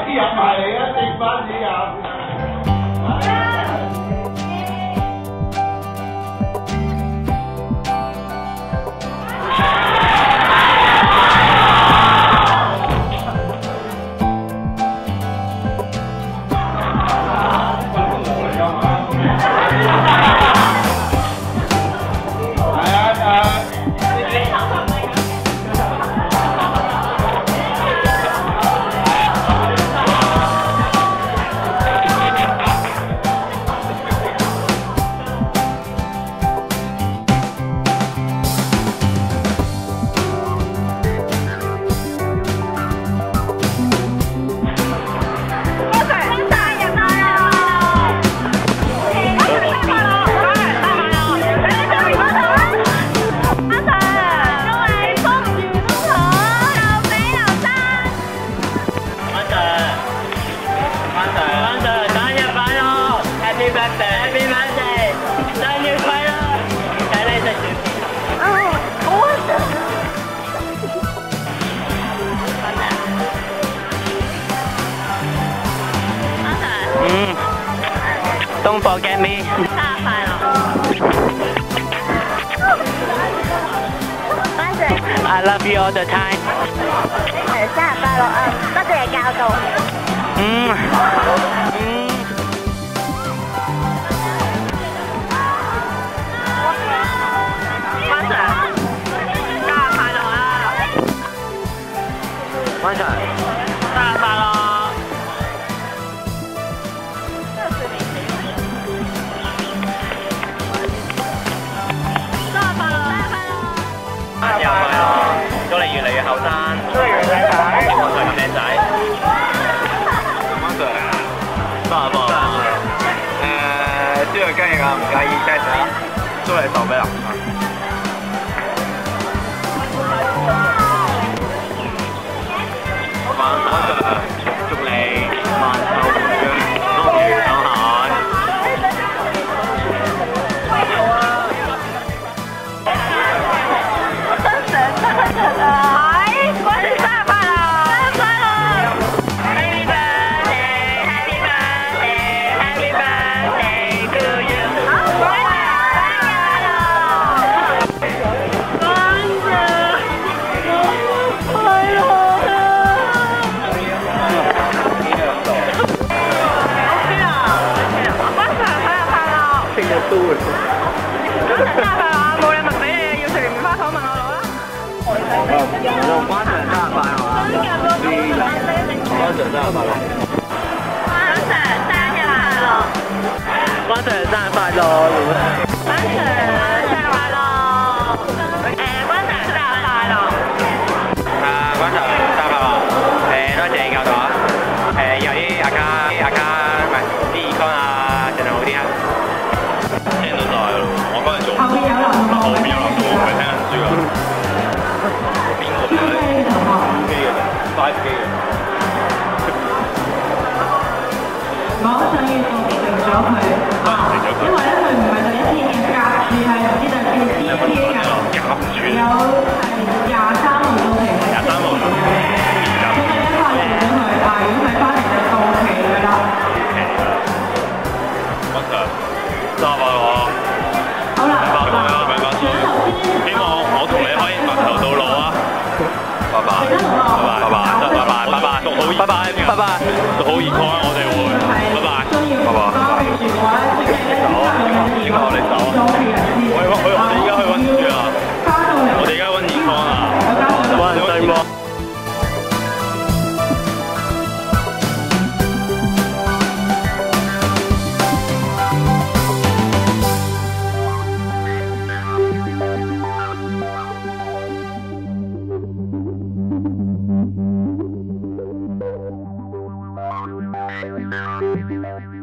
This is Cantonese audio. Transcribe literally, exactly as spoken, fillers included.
入埋嚟啊！剩翻啲入。 Don't forget me。 生日快樂！班長 I love you all the time。 誒，生日快樂啊！多謝你教導。 嗯嗯。 班長，生日快樂啊！ 班長，生日快樂！ 生日快樂！祝你越嚟越後生，祝你越嚟越靚仔，我係咁靚仔。Master，生日快樂！誒，豬肉雞翼啊，唔介意雞仔，祝你壽比南山。Master，祝你萬壽無疆，福如東海。 冇禮物俾你啊！要食完棉花糖問我攞啦。 關長生日快樂啊！關長生日快樂！關長生日快樂！ 關 Sir 生日快樂！ 關 Sir 生日快樂！誒，關 Sir 生日快樂！ 啊，關 Sir 生日快樂！誒，多謝你教導啊！誒，由於阿家阿家唔係啲 econ 啊，盡量好啲啊！聽到晒咯，我嗰日做後邊有男同學，後邊有男同學唔係聽緊書㗎。邊個嚟咧？機嘅啫 ，five 機嘅。 我想要定咗佢，因為咧佢唔係第一天嘅夾住係唔知第幾天嘅，有係廿三號到期嘅。 廿三號到期。 咁你一快做咗佢，啊如果佢翻嚟就到期㗎啦。 乜事？生日快樂！ 好啦， 明白咗啦，明白咗。希望我同你可以白頭到老啊！拜拜，拜拜，拜拜，拜拜，拜拜，讀好，拜拜，拜拜，讀好 econ 我哋會，拜拜，拜拜，拜拜。走啊！點解我哋走啊？我哋我哋而家去溫書啊！我哋而家溫 econ 啊！冇人對望。 Thank you.